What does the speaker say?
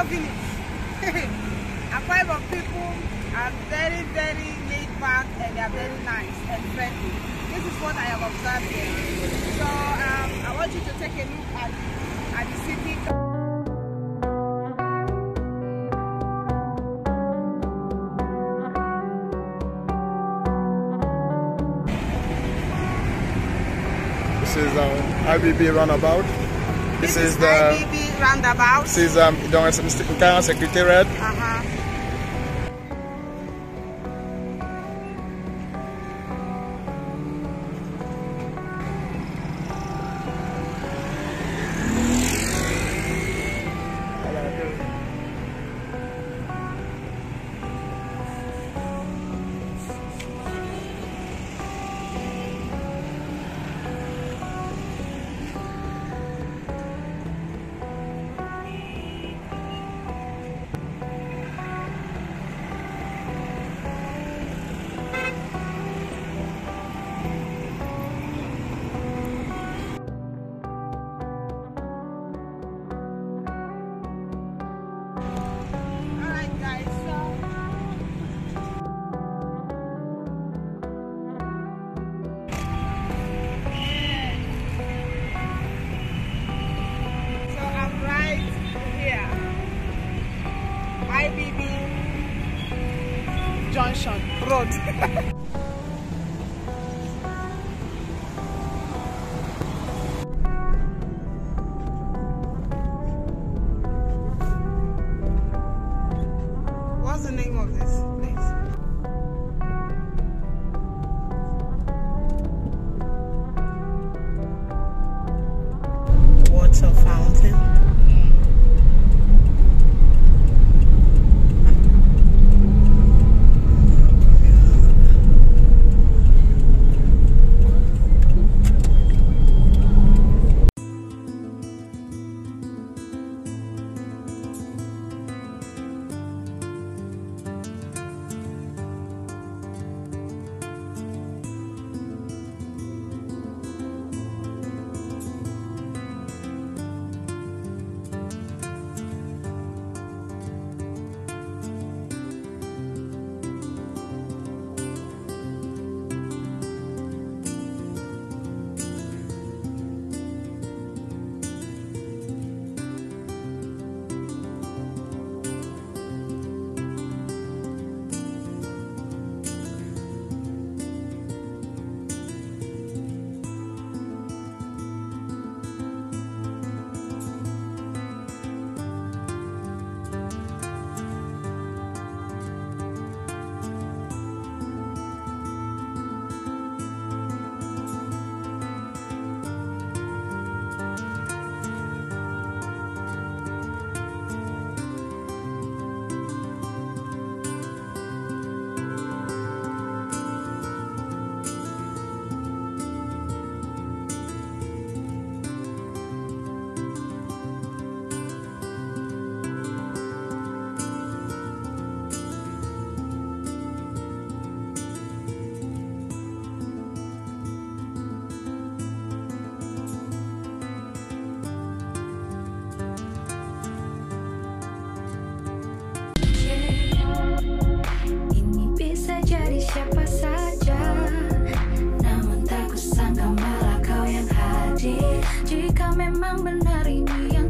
loving it. Akwa Ibom people are very, very laid back and they are very nice and friendly. This is what I have observed here. So I want you to take a look at the city. This is IBB roundabout. This is the IBB roundabout. This is dans le secrétariat. IBB Junction Road. What's the name of this place? Water fountain. Siapa saja, namun tak kusangka malah kau yang hadir. Jika memang benar ini